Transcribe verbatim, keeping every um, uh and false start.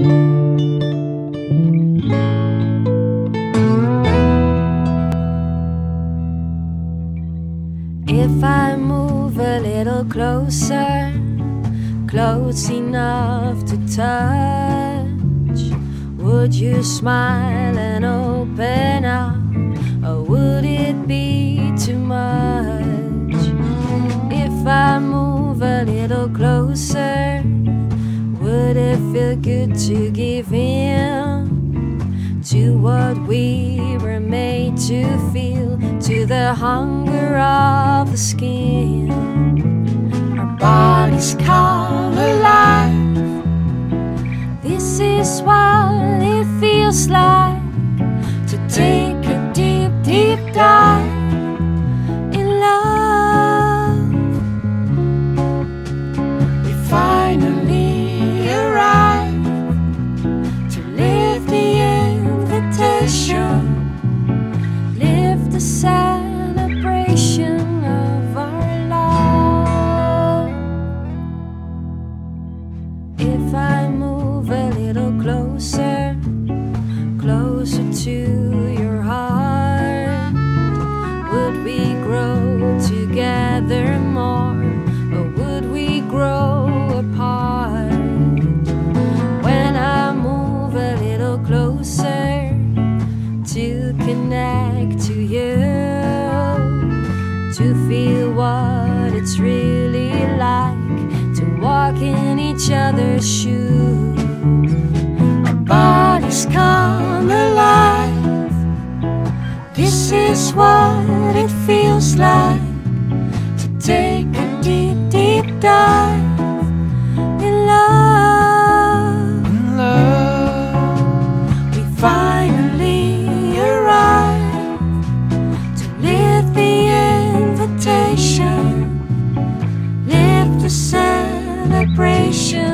If I move a little closer, close enough to touch, would you smile and open up, or would it be too much? If I move a little closer, would it feel good to give in to what we were made to feel, to the hunger of the skin? Our bodies come alive. This is what it feels like to take a deep, deep dive in love. We finally arrive to live the invitation, live the celebration of our love. If I move a little closer, closer to your heart, would we grow together more, or would we grow apart? When I move a little closer to connect to you, to feel what it's really like to walk in each other's shoes. Our bodies come alive. This is what it feels like to take a deep, deep dive in love. In love. We finally arrive to live the invitation, live the celebration